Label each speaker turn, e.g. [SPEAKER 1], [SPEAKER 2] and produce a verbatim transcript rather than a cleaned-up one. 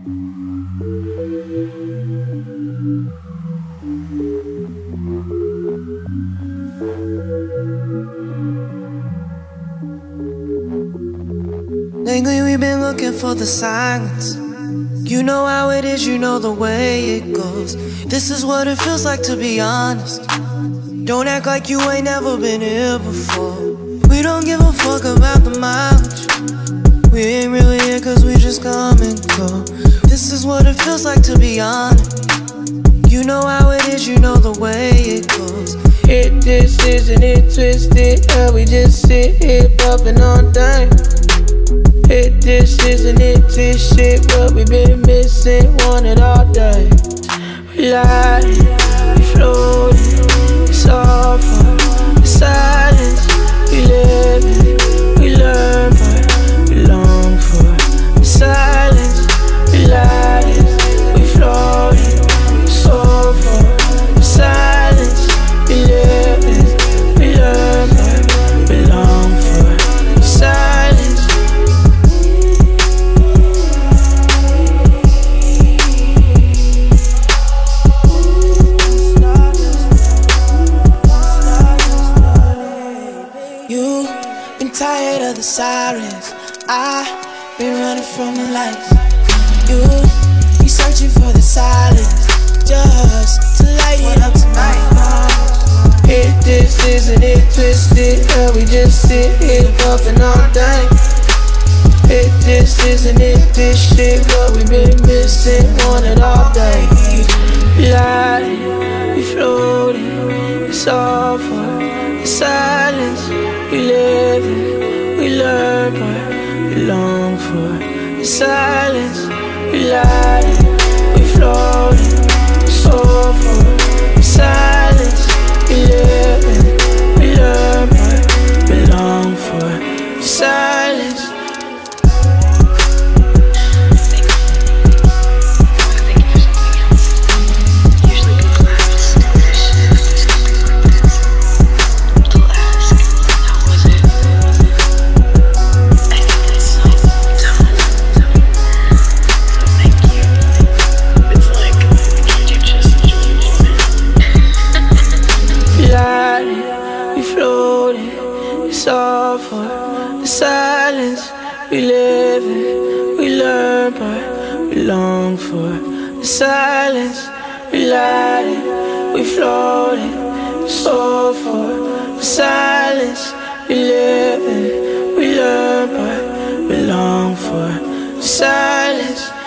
[SPEAKER 1] Lately we've been looking for the silence. You know how it is, you know the way it goes. This is what it feels like to be honest. Don't act like you ain't never been here before. We don't give a fuck about the mileage. We ain't really here cause we just come and go. This is what it feels like to be honest. You know how it is, you know the way it goes.
[SPEAKER 2] Hit this, isn't it twisted? Yeah, we just sit here bumping on time. Hit this, isn't it this shit? What we been missing, want it all day. We lied, we floated, it's all for the silence. We live it, we learn, but we long for the silence. We lied, we floated, it's all for the silence. We live it, we learn, but we long for the silence.
[SPEAKER 1] Tired of the sirens, I've been running from the lights. You be searching for the silence, just to light it up tonight.
[SPEAKER 2] Hit this, isn't it twisted? Yeah, we just sit here bumping all day. Hit this, isn't it this shit? What we been missing, want it all day. We lied, we floated, it's all for the silence. We live it, we learn, but we long for the silence. We lied, we floated, it's all for the silence. We live it, we learn, but we long for the silence. Silence, we live it, we learn, but we long for the silence. We light it, we float it, it's all for the silence. We live it, we learn, but we long for the silence.